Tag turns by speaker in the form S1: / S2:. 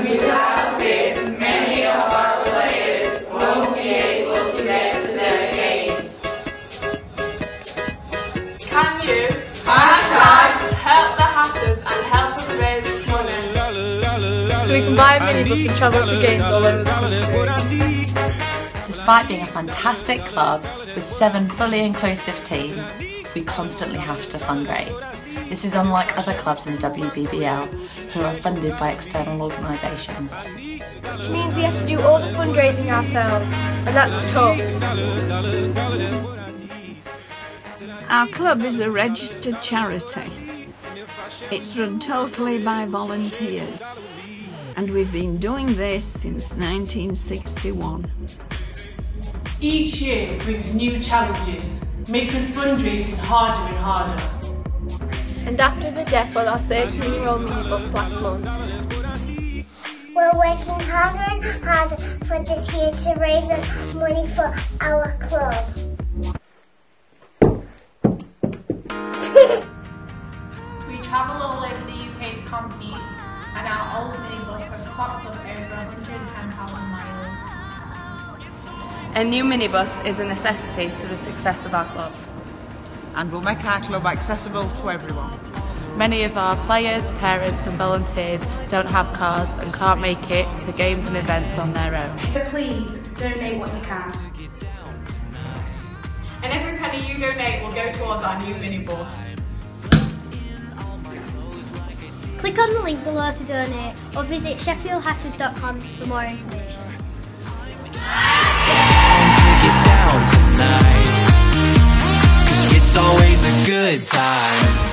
S1: Without it, many of our players won't be able to get to their games.
S2: Can you
S1: #help
S2: the Hatters and help us raise money so we can buy a minibus and travel to games all over the country?
S3: Despite being a fantastic club with 7 fully inclusive teams, we constantly have to fundraise. This is unlike other clubs in the WBBL who are funded by external organisations.
S4: Which means we have to do all the fundraising ourselves, and that's tough.
S5: Our club is a registered charity. It's run totally by volunteers, and we've been doing this since 1961.
S6: Each year brings new challenges, making fundraising harder and harder.
S4: And after the death of our 13-year-old minibus last month,
S7: we're working harder and harder for this year to raise money for our club.
S8: We travel all over the UK to compete, and our old minibus has clocked up over 110,000 miles.
S2: A new minibus is a necessity to the success of our club.
S9: And will make our club accessible to everyone.
S3: Many of our players, parents and volunteers don't have cars and can't make it to games and events on their own.
S10: So please, donate what you can.
S8: And every penny you donate will go towards our new minibus.
S7: Click on the link below to donate or visit sheffieldhatters.com for more information.
S11: Get down tonight, 'cause it's always a good time.